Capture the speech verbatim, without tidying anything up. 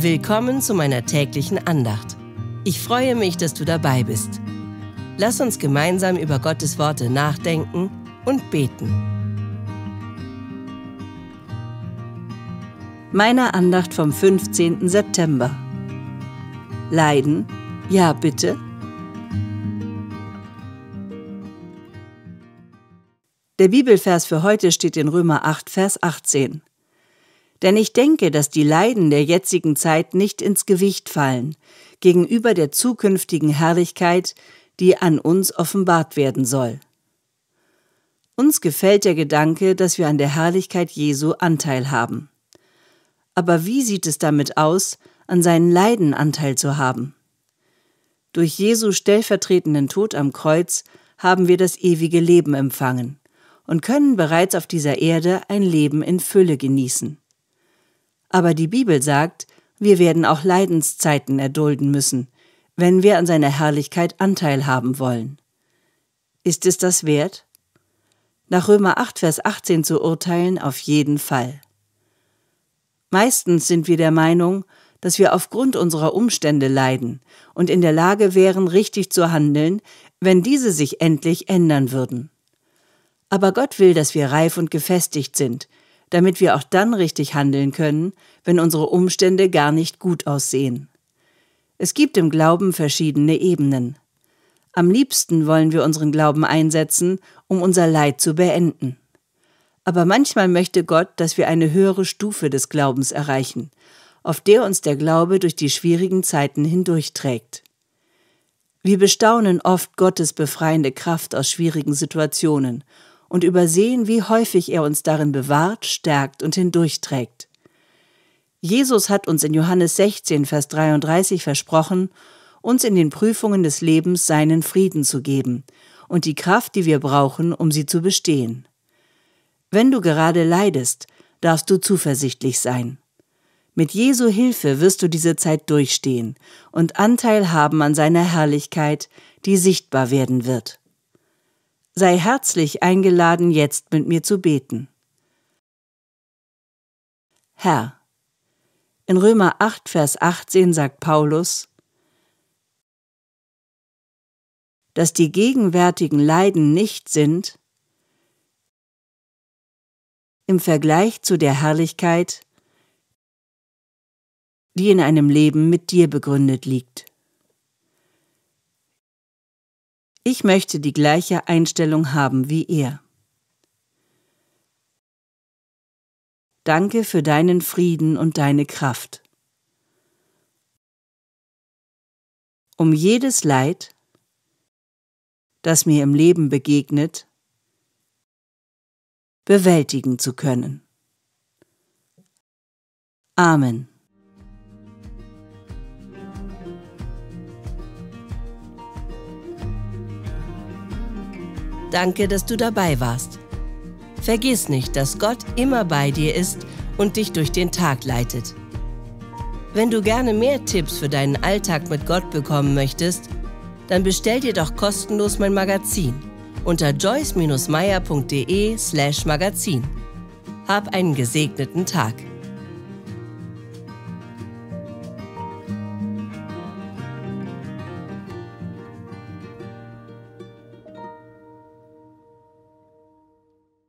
Willkommen zu meiner täglichen Andacht. Ich freue mich, dass du dabei bist. Lass uns gemeinsam über Gottes Worte nachdenken und beten. Meine Andacht vom fünfzehnten September. Leiden? Ja, bitte. Der Bibelvers für heute steht in Römer acht, Vers achtzehn. Denn ich denke, dass die Leiden der jetzigen Zeit nicht ins Gewicht fallen, gegenüber der zukünftigen Herrlichkeit, die an uns offenbart werden soll. Uns gefällt der Gedanke, dass wir an der Herrlichkeit Jesu Anteil haben. Aber wie sieht es damit aus, an seinen Leiden Anteil zu haben? Durch Jesu stellvertretenden Tod am Kreuz haben wir das ewige Leben empfangen und können bereits auf dieser Erde ein Leben in Fülle genießen. Aber die Bibel sagt, wir werden auch Leidenszeiten erdulden müssen, wenn wir an seiner Herrlichkeit Anteil haben wollen. Ist es das wert? Nach Römer acht, Vers achtzehn zu urteilen, auf jeden Fall. Meistens sind wir der Meinung, dass wir aufgrund unserer Umstände leiden und in der Lage wären, richtig zu handeln, wenn diese sich endlich ändern würden. Aber Gott will, dass wir reif und gefestigt sind, damit wir auch dann richtig handeln können, wenn unsere Umstände gar nicht gut aussehen. Es gibt im Glauben verschiedene Ebenen. Am liebsten wollen wir unseren Glauben einsetzen, um unser Leid zu beenden. Aber manchmal möchte Gott, dass wir eine höhere Stufe des Glaubens erreichen, auf der uns der Glaube durch die schwierigen Zeiten hindurchträgt. Wir bestaunen oft Gottes befreiende Kraft aus schwierigen Situationen und übersehen, wie häufig er uns darin bewahrt, stärkt und hindurchträgt. Jesus hat uns in Johannes sechzehn, Vers dreiunddreißig versprochen, uns in den Prüfungen des Lebens seinen Frieden zu geben und die Kraft, die wir brauchen, um sie zu bestehen. Wenn du gerade leidest, darfst du zuversichtlich sein. Mit Jesu Hilfe wirst du diese Zeit durchstehen und Anteil haben an seiner Herrlichkeit, die sichtbar werden wird. Sei herzlich eingeladen, jetzt mit mir zu beten. Herr, in Römer acht, Vers achtzehn sagt Paulus, dass die gegenwärtigen Leiden nicht sind im Vergleich zu der Herrlichkeit, die in einem Leben mit dir begründet liegt. Ich möchte die gleiche Einstellung haben wie er. Danke für deinen Frieden und deine Kraft. Um jedes Leid, das mir im Leben begegnet, bewältigen zu können. Amen. Danke, dass du dabei warst. Vergiss nicht, dass Gott immer bei dir ist und dich durch den Tag leitet. Wenn du gerne mehr Tipps für deinen Alltag mit Gott bekommen möchtest, dann bestell dir doch kostenlos mein Magazin unter joyce Bindestrich meyer punkt de slash magazin. Hab einen gesegneten Tag.